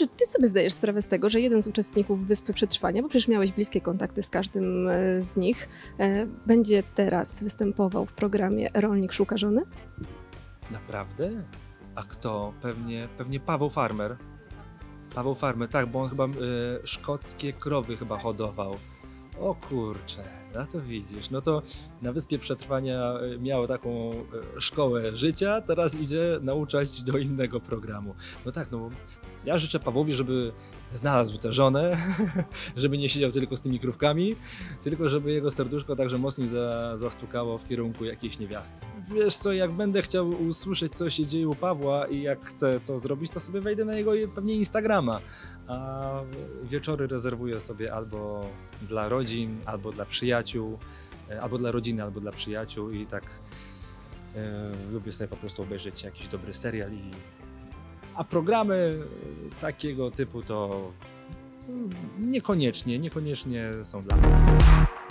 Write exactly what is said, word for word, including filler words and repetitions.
czy ty sobie zdajesz sprawę z tego, że jeden z uczestników Wyspy Przetrwania, bo przecież miałeś bliskie kontakty z każdym z nich, będzie teraz występował w programie Rolnik szuka żony? Naprawdę? A kto? Pewnie, pewnie Paweł Farmer. Paweł Farmer, tak, bo on chyba y, szkockie krowy chyba hodował. O kurczę, no to widzisz, no to na Wyspie Przetrwania miał taką szkołę życia, teraz idzie nauczać do innego programu. No tak, no ja życzę Pawłowi, żeby znalazł tę żonę, żeby nie siedział tylko z tymi krówkami, tylko żeby jego serduszko także mocniej za, zastukało w kierunku jakiejś niewiasty. Wiesz co, jak będę chciał usłyszeć, co się dzieje u Pawła i jak chcę to zrobić, to sobie wejdę na jego pewnie Instagrama, a wieczory rezerwuję sobie albo dla rodzin, albo dla przyjaciół, albo dla rodziny, albo dla przyjaciół i tak e, lubię sobie po prostu obejrzeć jakiś dobry serial i a programy takiego typu to niekoniecznie, niekoniecznie są dla mnie.